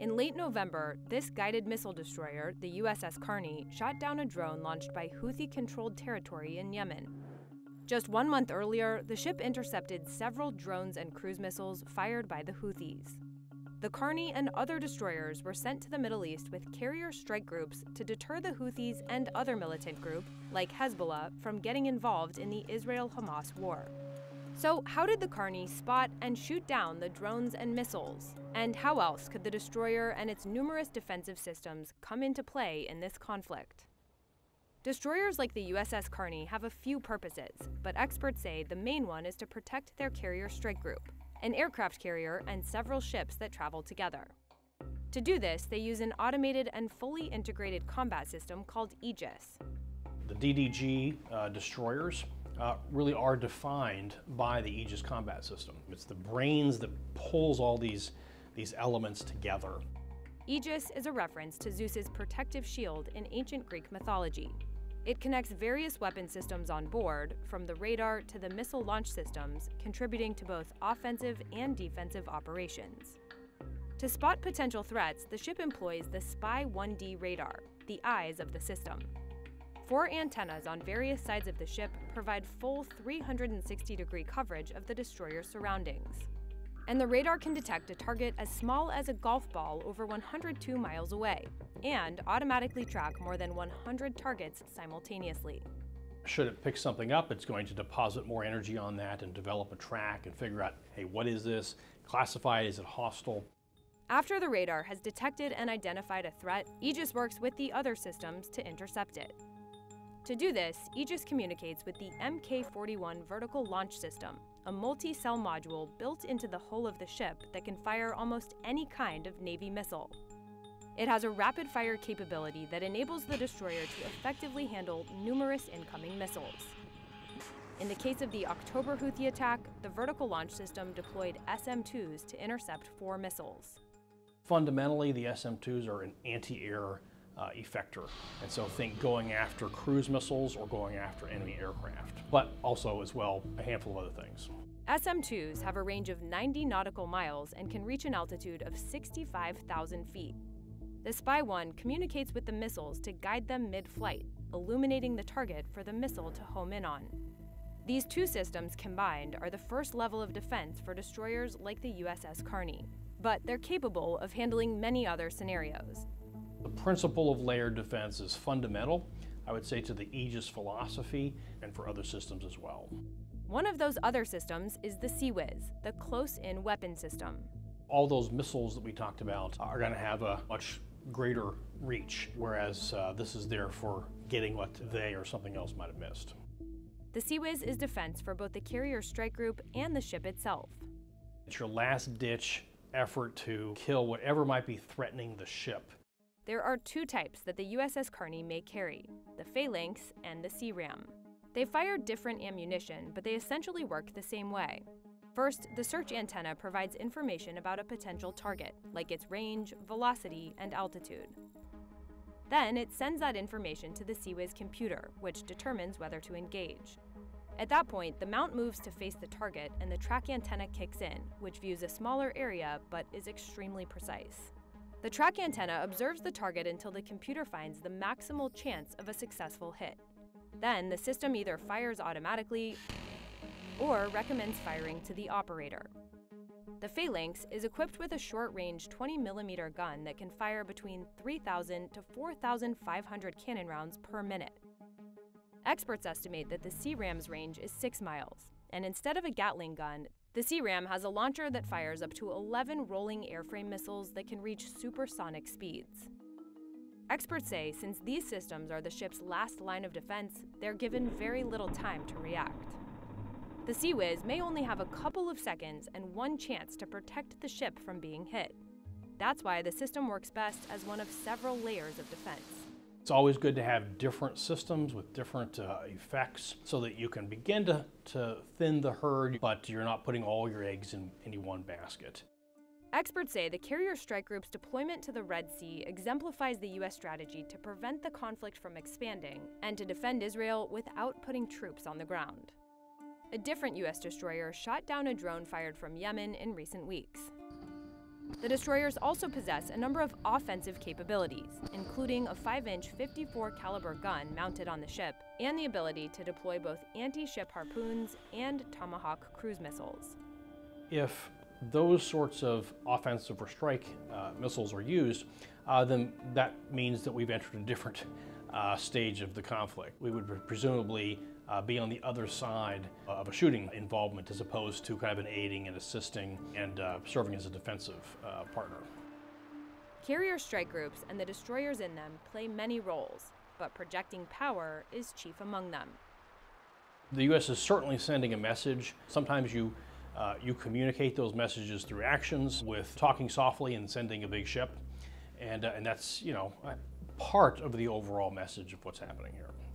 In late November, this guided missile destroyer, the USS Carney, shot down a drone launched by Houthi-controlled territory in Yemen. Just 1 month earlier, the ship intercepted several drones and cruise missiles fired by the Houthis. The Carney and other destroyers were sent to the Middle East with carrier strike groups to deter the Houthis and other militant groups, like Hezbollah, from getting involved in the Israel-Hamas War. So how did the Carney spot and shoot down the drones and missiles? And how else could the destroyer and its numerous defensive systems come into play in this conflict? Destroyers like the USS Carney have a few purposes, but experts say the main one is to protect their carrier strike group, an aircraft carrier and several ships that travel together. To do this, they use an automated and fully integrated combat system called AEGIS. The DDG destroyers really are defined by the AEGIS combat system. It's the brains that pulls all these elements together. AEGIS is a reference to Zeus's protective shield in ancient Greek mythology. It connects various weapon systems on board, from the radar to the missile launch systems, contributing to both offensive and defensive operations. To spot potential threats, the ship employs the Spy-1D radar, the eyes of the system. 4 antennas on various sides of the ship provide full 360-degree coverage of the destroyer's surroundings. And the radar can detect a target as small as a golf ball over 102 miles away, and automatically track more than 100 targets simultaneously. Should it pick something up, it's going to deposit more energy on that and develop a track and figure out, hey, what is this? Classify it, is it hostile? After the radar has detected and identified a threat, AEGIS works with the other systems to intercept it. To do this, AEGIS communicates with the Mk-41 vertical launch system, a multi-cell module built into the hull of the ship that can fire almost any kind of Navy missile. It has a rapid-fire capability that enables the destroyer to effectively handle numerous incoming missiles. In the case of the October Houthi attack, the vertical launch system deployed SM-2s to intercept 4 missiles. Fundamentally, the SM-2s are an anti-air effector, and so think going after cruise missiles or going after enemy aircraft, but also as well a handful of other things. SM-2s have a range of 90 nautical miles and can reach an altitude of 65,000 feet. The Spy-1 communicates with the missiles to guide them mid-flight, illuminating the target for the missile to home in on. These two systems combined are the first level of defense for destroyers like the USS Carney, but they're capable of handling many other scenarios. The principle of layered defense is fundamental, I would say, to the AEGIS philosophy and for other systems as well. One of those other systems is the CIWS, the close-in weapon system. All those missiles that we talked about are going to have a much greater reach, whereas this is there for getting what they or something else might have missed. The CIWS is defense for both the carrier strike group and the ship itself. It's your last-ditch effort to kill whatever might be threatening the ship. There are 2 types that the USS Carney may carry, the phalanx and the CRAM. They fire different ammunition, but they essentially work the same way. First, the search antenna provides information about a potential target, like its range, velocity, and altitude. Then it sends that information to the CIWS computer, which determines whether to engage. At that point, the mount moves to face the target and the track antenna kicks in, which views a smaller area but is extremely precise. The track antenna observes the target until the computer finds the maximal chance of a successful hit. Then the system either fires automatically or recommends firing to the operator. The phalanx is equipped with a short-range 20mm gun that can fire between 3,000 to 4,500 cannon rounds per minute. Experts estimate that the CRAM's range is 6 miles, and instead of a Gatling gun, the CRAM has a launcher that fires up to 11 rolling airframe missiles that can reach supersonic speeds. Experts say since these systems are the ship's last line of defense, they're given very little time to react. The CIWS may only have a couple of seconds and 1 chance to protect the ship from being hit. That's why the system works best as one of several layers of defense. It's always good to have different systems with different effects so that you can begin to thin the herd, but you're not putting all your eggs in any one basket. Experts say the carrier strike group's deployment to the Red Sea exemplifies the U.S. strategy to prevent the conflict from expanding and to defend Israel without putting troops on the ground. A different U.S. destroyer shot down a drone fired from Yemen in recent weeks. The destroyers also possess a number of offensive capabilities, including a 5-inch 54 caliber gun mounted on the ship and the ability to deploy both anti-ship harpoons and Tomahawk cruise missiles. If those sorts of offensive or strike missiles are used, then that means that we've entered a different stage of the conflict. We would presumably be on the other side of a shooting involvement as opposed to kind of an aiding and assisting and serving as a defensive partner. Carrier strike groups and the destroyers in them play many roles, but projecting power is chief among them. The U.S. is certainly sending a message. Sometimes you communicate those messages through actions with talking softly and sending a big ship, and that's, you know, part of the overall message of what's happening here.